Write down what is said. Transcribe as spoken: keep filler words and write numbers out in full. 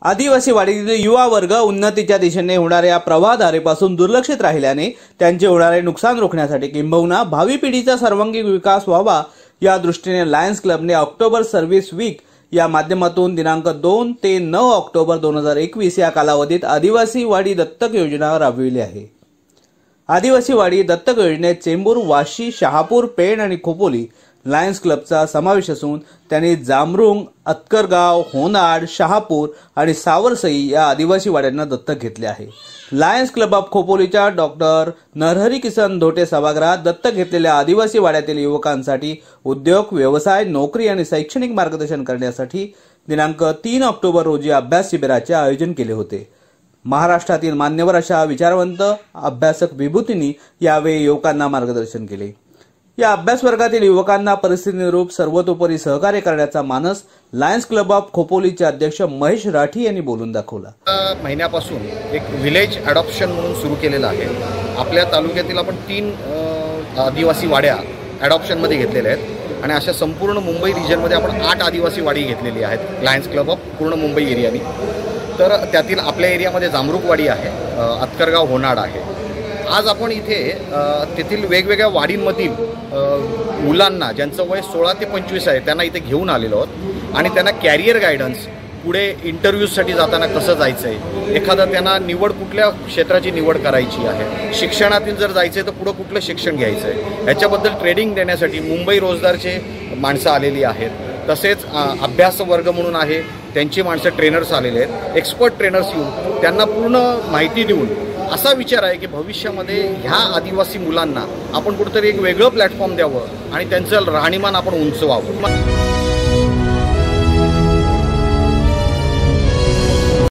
आदिवासी वाडीतील युवा वर्ग उन्नतीच्या दिशेने होणाऱ्या प्रवाहधारेपासून दुर्लक्षित राहिल्याने त्यांचे होणारे नुकसान रोखण्यासाठी किंबहुना भावी पिढीचा सर्वांगीण विकास व्हावा या दृष्टीने लायन्स क्लबने ऑक्टोबर सर्व्हिस वीक या माध्यमातून दिनांक दोन ते नऊ ऑक्टोबर दोन हजार एकवीस या कालावधीत आदिवासी वाडी दत्तक योजना राबविली आहे। आदिवासी वाडी दत्तक योजनेत चेंबूर, वाशी, शहापूर, पेण आणि खोपोली लायन्स क्लबचा समावेश असून त्यांनी जामरुंग, अतकरगाव, होनाड, शहापूर आणि सावरसई या आदिवासी वाड्यांना दत्तक घेतले आहे। लायन्स क्लब ऑफ खोपोलीच्या डॉक्टर नरहरी किसन धोटे सभागृहात दत्तक घेतलेल्या आदिवासी वाड्यातील युवकांसाठी उद्योग, व्यवसाय, नोकरी आणि शैक्षणिक मार्गदर्शन करण्यासाठी दिनांक तीन ऑक्टोबर रोजी अभ्यास शिबिराचे आयोजन केले होते। महाराष्ट्रातील मान्यवर अशा विचारवंत अभ्यासक विभूतींनी यावेळी युवकांना मार्गदर्शन केले। या अभ्यास वर्गातील युवकांना परिस्थितीनुरूप सर्वतोपरी सहकार्य करण्याचा मानस लायन्स क्लब ऑफ खोपोलीचे अध्यक्ष महेश राठी यांनी बोलून दाखवला। महिन्यापासून एक विलेज अडॉप्शन म्हणून सुरू केलेलं आहे। आपल्या तालुक्यातील आपण तीन आदिवासी वाड्या अडॉप्शन मध्ये घेतलेल्या आहेत आणि अशा संपूर्ण मुंबई रिजनमध्ये आपण आठ आदिवासी वाडी घेतलेली आहेत लायन्स क्लब ऑफ पूर्ण मुंबई एरियानी। तर त्यातील आपल्या एरियामध्ये जामरुकवाडी आहे, अतकरगाव, होनाड आहे। आज आपण इथे तेथील वेगवेगळ्या वाडींमधील मुलांना ज्यांचं वय सोळा ते पंचवीस आहे त्यांना इथे घेऊन आलेलो आहोत आणि त्यांना कॅरियर गायडन्स, पुढे इंटरव्ह्यूजसाठी जाताना कसं जायचं आहे, एखादं त्यांना निवड कुठल्या क्षेत्राची निवड करायची आहे, शिक्षणातील जर जायचं आहे तर पुढं कुठलं शिक्षण घ्यायचं आहे याच्याबद्दल ट्रेनिंग देण्यासाठी मुंबई रोजगारचे माणसं आलेली आहेत। तसेच अभ्यास वर्ग म्हणून आहे, त्यांची माणसं ट्रेनर्स आलेले आहेत, एक्सपर्ट ट्रेनर्स येऊन त्यांना पूर्ण माहिती देऊन असा विचार आहे की भविष्यामध्ये ह्या आदिवासी मुलांना आपण कुठेतरी एक वेगळं प्लॅटफॉर्म द्यावं आणि त्यांचं राहणीमान आपण उंचवावं।